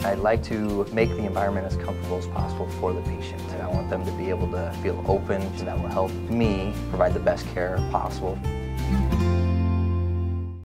I'd like to make the environment as comfortable as possible for the patient. And I want them to be able to feel open, and that will help me provide the best care possible.